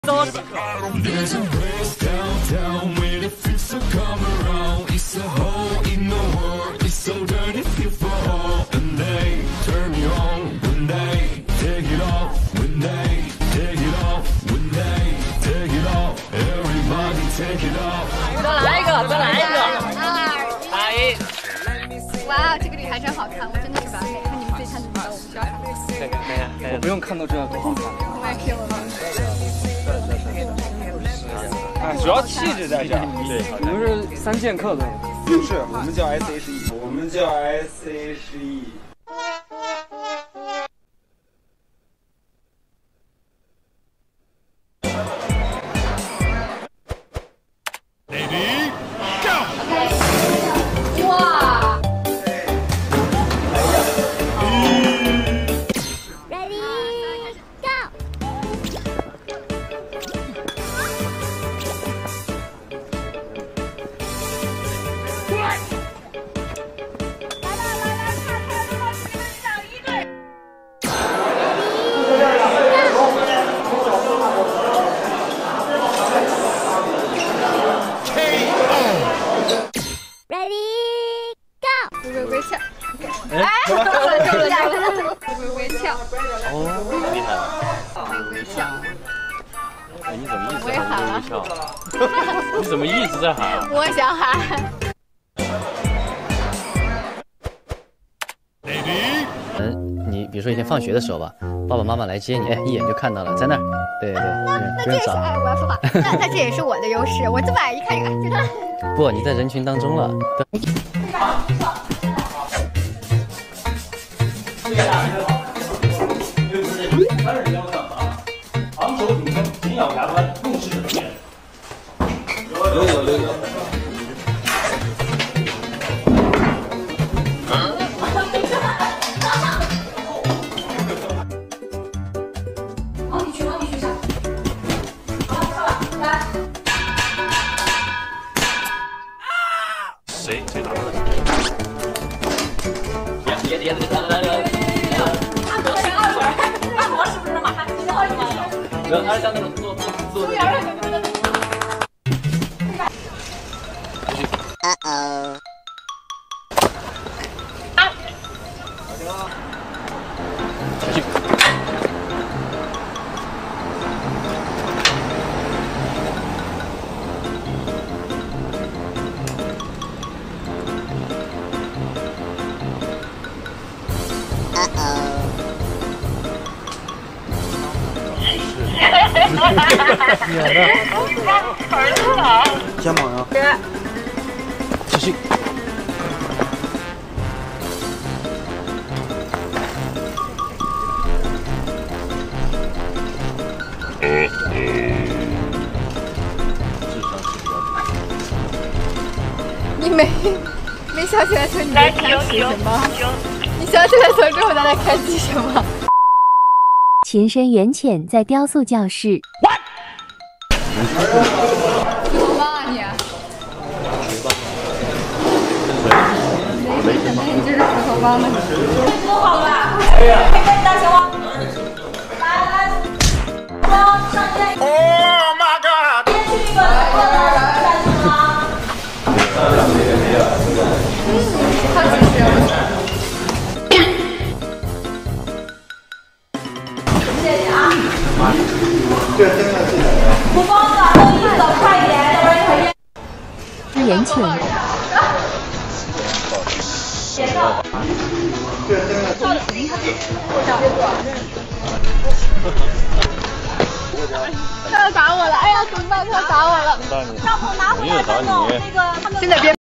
再来一个。 2、1。 哇，这个女孩真好看，我真的是完美。看你们自己看怎么着，我不需要看。 我不用看到这样多好看。 我也是，我们。 哎，主要气质在这儿。 对， 你们是3剑客的。不是，我们叫 SHE， 我们叫 SHE。 微笑， 哎， 中了，微笑。 哦，厉害了。 微笑。 哎，你怎么一直喊微笑？你怎么一直在喊？ 我想喊。 你比如说以前放学的时候吧，爸爸妈妈来接你，哎，一眼就看到了，在那儿。对， 那这也是哎，我要说话。那这也是我的优势，我这么矮一看，就他。 不，你在人群当中了。 昂首挺胸，紧咬牙关，怒视着敌人。有。 往里去上。好，上吧，来。 谁打的？别！按摩是不是马上就要了？没有，他是像那种做。 肩膀呀。 继续。 你没想起来从你在开启什么？你想起来从之后他在开启什么？ 情深缘浅在雕塑教室。 你好棒啊你！没什么，你就是石头帮的。 做好了吧？可以大小王。来，上线。Oh my god！ 先去一个下去吗？ 好几十。 谢谢啊。不帮了，都一走快一点，要不然一会儿缘浅。 他要打我了！哎呀，怎么办？他要打我了！ 帐篷拿回来，那个他们。现在别。